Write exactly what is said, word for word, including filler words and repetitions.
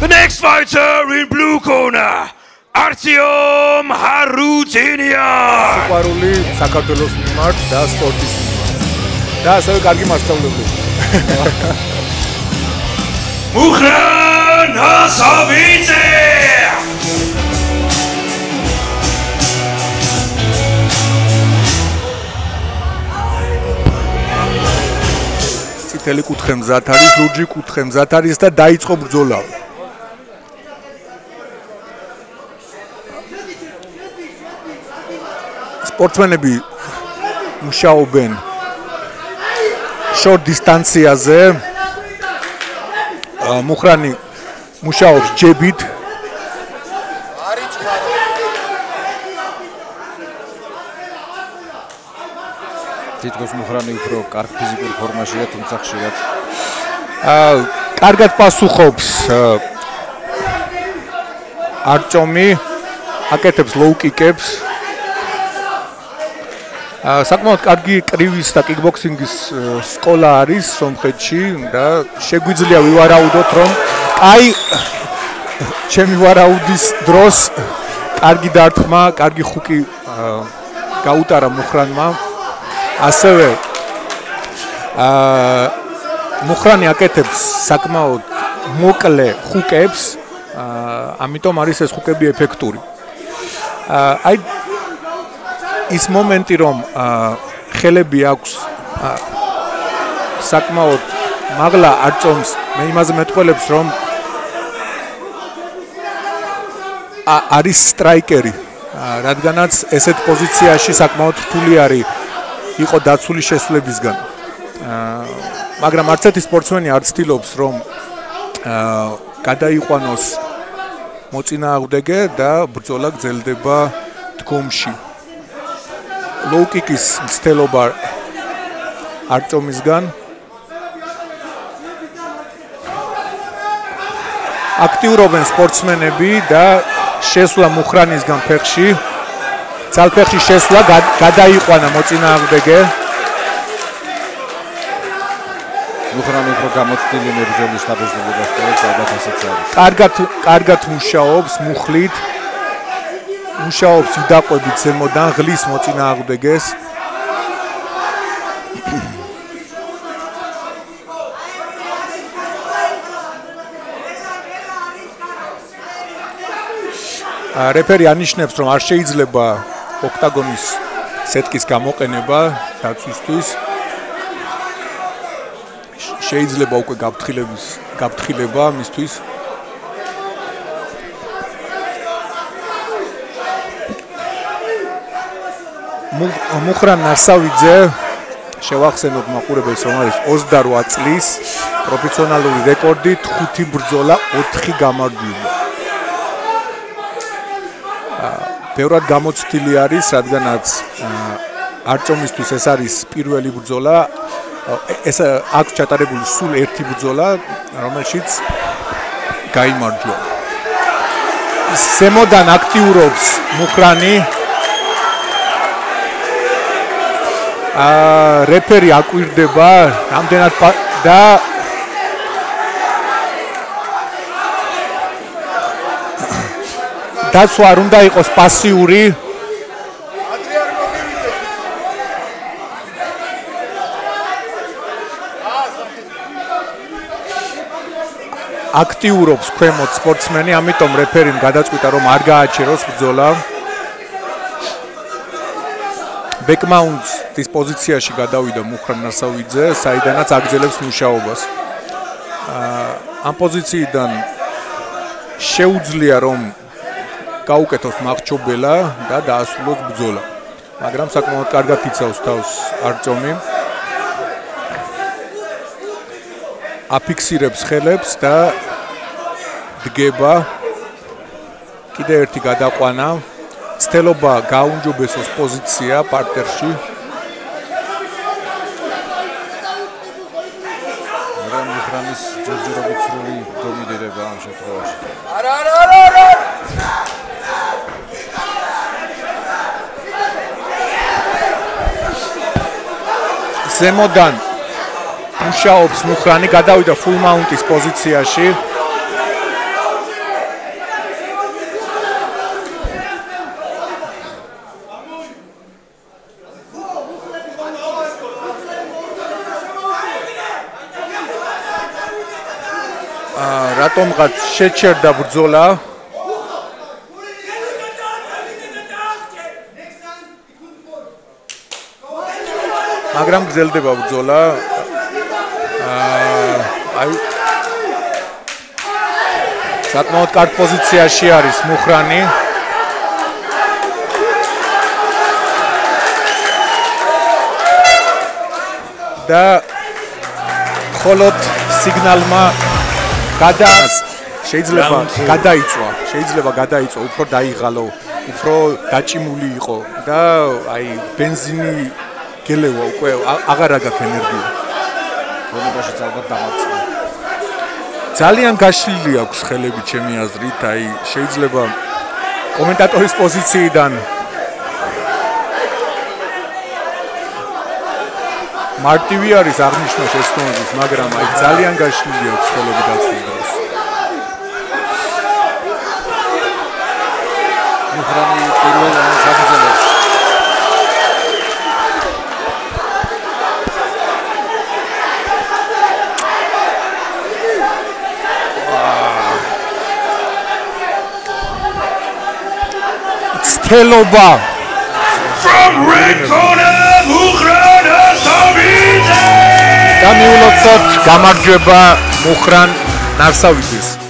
The next fighter in blue corner, Artyom Harutyunyan. Სიყვარული საქართველოს მიმართ და სპორტის მიმართ. და ასევე კარგი მასწავლებელი. Mukhran Nasavidze. წითელი კუთხე მზად არის, ლურჯი კუთხე მზად არის და დაიწყო ბრძოლა. სპორტსმენები მუშაობენ შორტ დისტანციაზე. მუხრანი მუშაობს ჯებით. თითქოს მუხრანი უფრო კარგ ფიზიკურ ფორმაშია, თუმცა ხშირად აა კარგად პასუხობს არტიომი, აკეთებს ლოუ კიკებს. საკმაოდ კარგი კრივის და კიკბოქსინგის სკოლა არის სომხეთში და შეგვიძლია ვივარაუდოთ, რომ აი ჩემი ვარაუდის დროს კარგი დარტყმა, კარგი ხუკი გაუტარა მუხრანმა. ასევე აა მუხრანი აკეთებს საკმაოდ მოკლე ხუკებს, ამიტომ არის ეს ხუკები ეფექტური. აი ის მომენტი, რომ ხელები აქვს საკმაოდ მაღლა აწომს, მე იმაზე მეტყველებს, რომ არის სტრაიკერი, რადგანაც ესეთ პოზიციაში საკმაოდ რთული არის იყო დაცული შესვლებისგან. მაგრამ არც ერთი სპორტსმენი არ ცდილობს, რომ გადაიყვანოს მოწინააღმდეგე და ბრძოლა გრძელდება დგომში. ლოუ კიკის მცდელობა არტიომისგან. აქტიურობენ სპორტსმენები და შესვლა მუხრანისგან ფეხში. ძალფეხში შესვლა გადაიყვანა მოწინააღმდეგე. მუხრანი უფრო გამოცდილი მებრძოლის დაბრძოლებას წერს, ალბათ ასეც არის. კარგად კარგად მუშაობს მუხლით. მუშაობს უდაყვებით ზემოდან, ღლის მოწინააღმდეგეს. რეფერი ანიშნებს, რომ არ შეიძლება ოქტაგონის სეტკის გამოყენება დაცვისთვის. შეიძლება უკვე გაფრთხილების გაფრთხილება მისთვის. მუხრან ნასავიძე შევახსენოთ მაყურებელს, რომ არის ოცდარვა წლის პროფესიონალური რეკორდით ხუთი ბრძოლა, ოთხი გამარჯვება. ბევრად გამოცდილი არის, რადგანაც არტიომისთვის ეს არის პირველი ბრძოლა. ეს აქვს ჩატარებული სულ ერთი ბრძოლა, რომელშიც გაიმარჯვა. ზემოდან აქტიურობს მუხრანი. აა რეფერი აკვირდება რამდენად და დაცვა არ უნდა იყოს პასიური. აქტიურობს ქვემოთ სპორტსმენი, ამიტომ რეფერიმ გადაწყვიტა, რომ არ გააჩეროს ბრძოლა. ბეკმაუნდს ის პოზიციაში გადავიდა მუხრან ნასავიძე, საიდანაც აგრძელებს მუშაობას. ამ პოზიციიდან შეუძლია, რომ გაუკეთოს მაყჩობელა და დაასრულოს ბრძოლა. მაგრამ საკმაოდ კარგად იცავს თავს არტიომი. აფიქსირებს ხელებს და დგება. კიდე ერთი გადაყვანა. ცდილობა გააუმჯობესოს პოზიცია პარტერში. მაგრამ მუხრანის ჯერჯერობით სრული დომინირება ამ შემთხვევაში. არა, არა, არა, არა. ზემოდან მუშაობს მუხრანი, გადავიდა full mount-ის პოზიციაში. რატომღაც შეჩერდა ბრძოლა. მაგრამ გრძელდება ბრძოლა. აი საკმაოდ კარგ პოზიციაში არის მუხრანი. და ხოლოდ სიგნალმა გადა შეიძლება გადაიწვა, შეიძლება გადაიწვა, უფრო დაიღალო, უფრო დაჭიმული იყო და აი ბენზინი გელევა უკვე აღარ აგაქვს ენერგია. გონებაში ალბათ დამარცხდა. ძალიან გაშლილი აქვს ხელები ჩემი აზრით, აი შეიძლება კომენტატორის პოზიციიდან მარტივი არის აღნიშნოს ეს თემები, მაგრამ აი ძალიან გაშლილი აქვს ხელები დაცვის დროს. მუხრანი პირველ რაუნდს აგრძელებს. ცდელობა From red corner, Mukhran Hasavidze! და მიულოცოთ გამარჯვება მუხრან ნარსავიძეს.